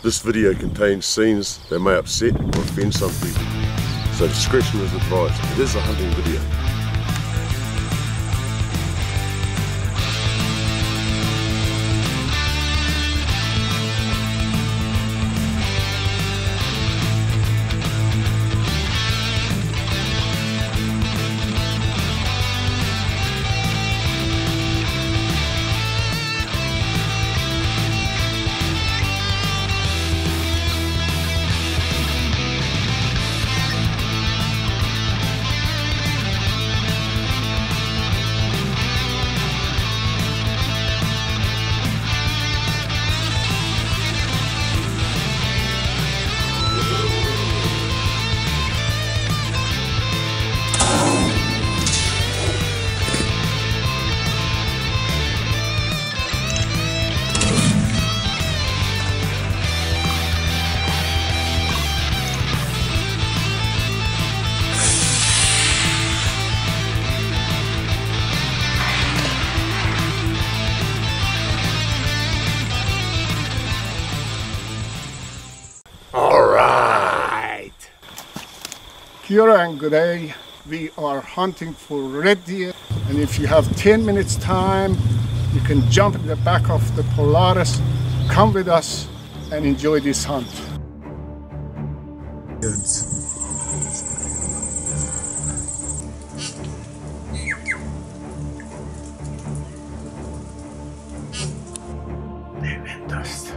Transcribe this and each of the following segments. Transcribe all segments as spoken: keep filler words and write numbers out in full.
This video contains scenes that may upset or offend some people, so discretion is advised. It is a hunting video. Kia ora and good day. We are hunting for red deer, and if you have ten minutes time, you can jump in the back of the Polaris, come with us and enjoy this hunt. They went dust.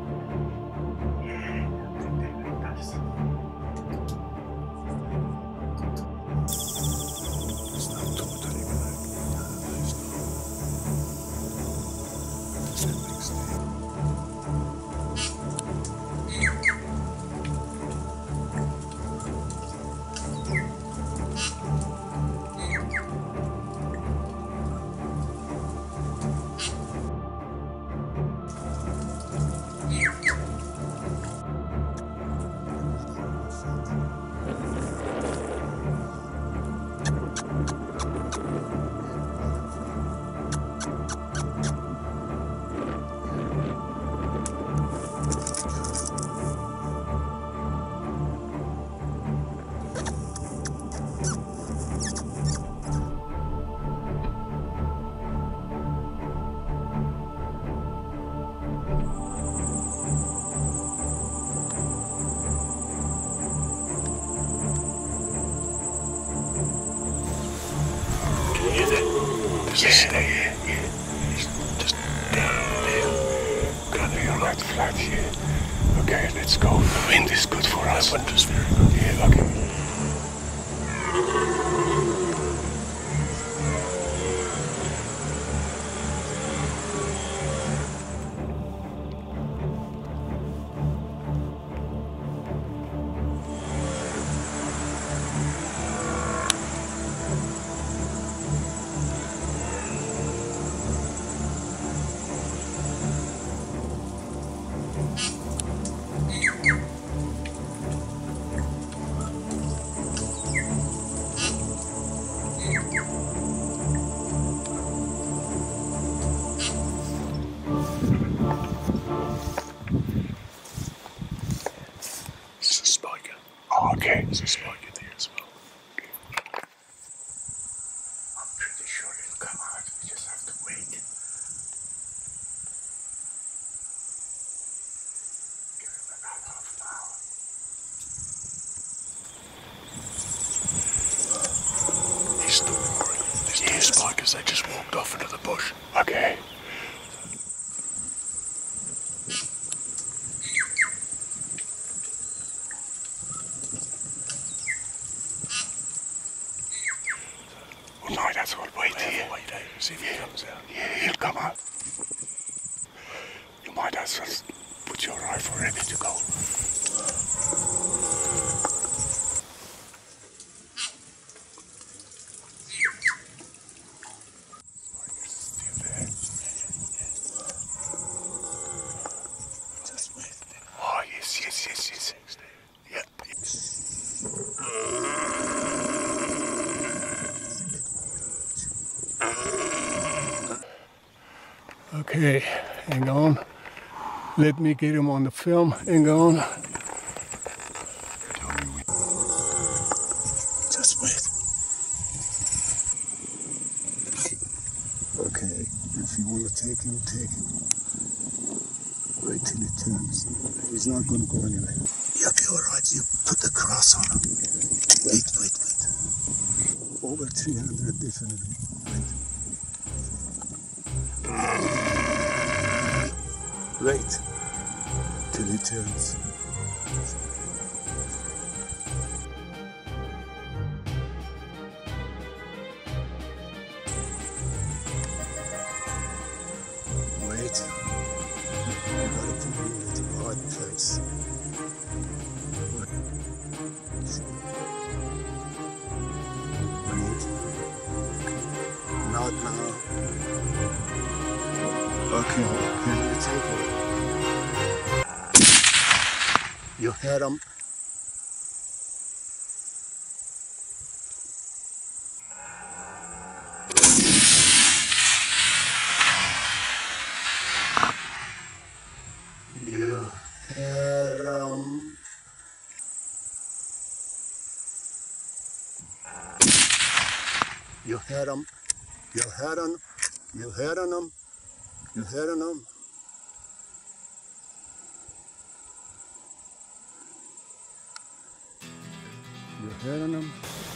Just stay here, yeah. Just down there. Gonna be on that flat here. Okay, let's go. The wind is good for us. The wind is very good. Yeah, okay. Okay. There's a spike in there as well. I'm pretty sure it'll come out. We just have to wait. Give him about half an hour. He's still roaring. There's two spikers. They just walked off into the bush. Okay. No, that's what. Wait here. Wait here. See if he comes out. Yeah, he'll come out. You might as well put your rifle ready to go. Still there. Just wait. Oh yes, yes, yes, yes. Yeah. Okay, hang on. Let me get him on the film. Hang on. Just wait. Okay, if you want to take him, take him. Wait till it turns. He's not going to go anywhere. You'll be all right. You put the cross on him. Wait, wait, wait. Over three hundred definitely. Wait. Wait till he turns. Wait. You gotta put him in the right place. Wait. Not now. Okay, okay, let's take it. You heard him. You heard him. You heard him. You heard him. You heard him. You heard him. You heard him.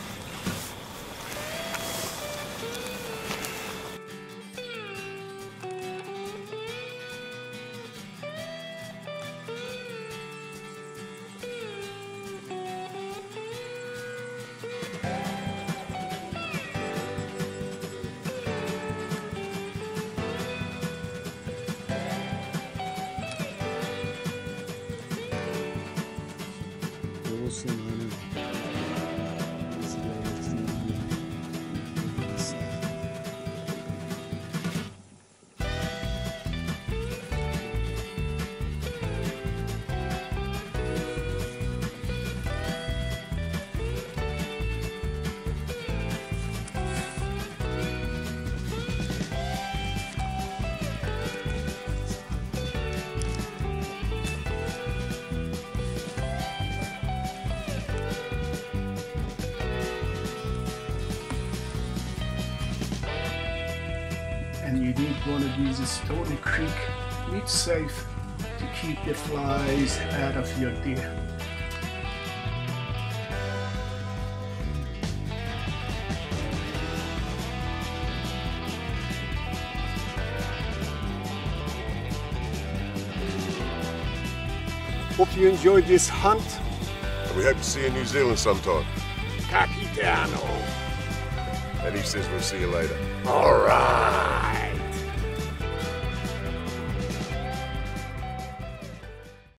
And you need one of these stony creek meat safe to keep the flies out of your deer. Hope you enjoyed this hunt. And we hope to see you in New Zealand sometime. Capitano. And he says we'll see you later. All right.